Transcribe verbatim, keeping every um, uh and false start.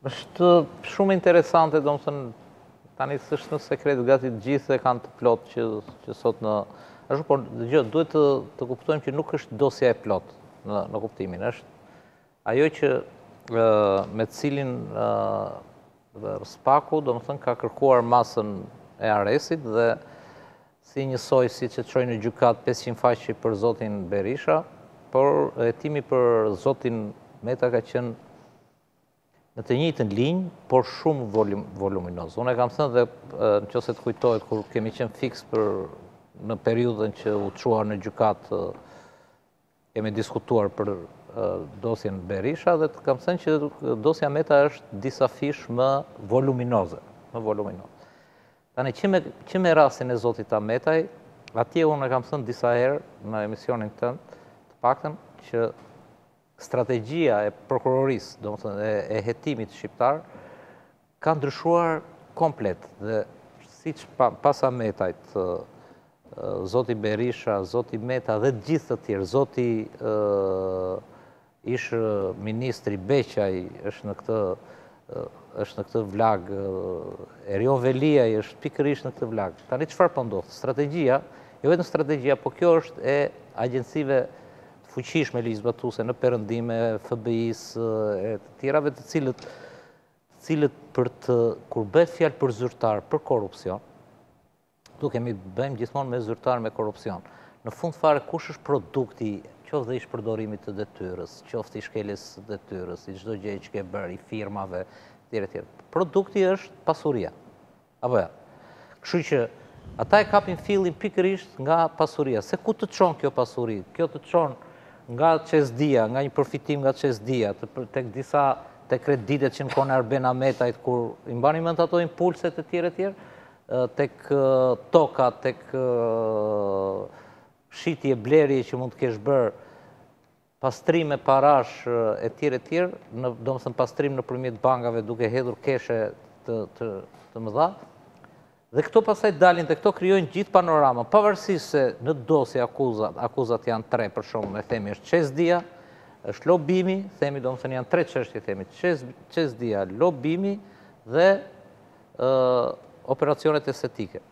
është shumë interesante, do më thënë, tani s'është në sekret, gati gjithë e kanë të plot që, që sot në... Ashtu, por gjë, duhet të, të kuptojmë që nuk është dosja e plot në, në kuptimin. Është ajo që me cilin Spaku, do më thënë, ka kërkuar masën e aresit dhe si njësoj si që të qojnë në gjukat pesëqind faqe për zotin Berisha, por hetimi për zotin Meta ka qenë në të njëjtën linjë, por shumë voluminoz. Unë e kam thënë dhe në që se të kujtojt, kur kemi qenë fix për në periudën që u quar në gjukat, kemi diskutuar për dosjen Berisha, dhe të kam thënë që dosja Meta është disa fish më voluminoze. Më voluminoze. Tani, që me, që me rastin e zotit Metaj, atje unë e kam thënë disa herë në emisionin tënë, të paktën që strategjia e prokurorisë, do më thënë, e, e hetimit shqiptar, ka ndryshuar komplet. Dhe si që pa, pasa Metajt, zoti Berisha, zoti Meta dhe gjithë të tjerë, zoti uh, ishë ministri Beqaj, është në këtë, uh, është në këtë vlag, uh, Erion Veliaj është pikërisht në këtë vlag. Tani çfarë po ndodh? Strategjia, jo vetëm strategjia, po kjo është e agjencive fuqishme ligjzbatuse në perëndime, F B I-s e të tjerave, të cilët, cilët për të, kur bëhet fjalë për zyrtar, për korrupsion, tu kemi bëjmë gjithmonë me zyrtar me korrupsion. Në fund fare, kush është produkti, qoftë dhe ish përdorimit të detyrës, qoftë i shkeljes të detyrës, i çdo gjë që ke bërë, i firmave, tjere tjere. Produkti është pasuria. Apo ja. Kështu që ata e kapin fillin pikërisht nga pasuria. Se ku të çon kjo pasuri? Kjo të çon nga qesdia, nga një përfitim nga qesdia, tek disa tek kreditet që në kone Arben Metajt, kur i mbani mend ato impulset e tjere tjere, tek toka, tek shitje blerje që mund të kesh bërë, pastrime parash e tjere tjere, do më thënë pastrim në përmjet bankave duke hedhur keshe të, të, të mëdha, dhe këto pasaj dalin dhe këto kryojnë gjithë panorama, pavarësisht se në dosje akuzat, akuzat janë tre për shumë, e themi është qesdia, është lobimi, themi do më thënë janë tre çështje, themi qesdia, lobimi dhe uh, operacionet estetike.